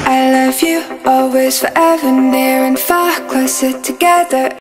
I love you, always, forever, near and far, closer together.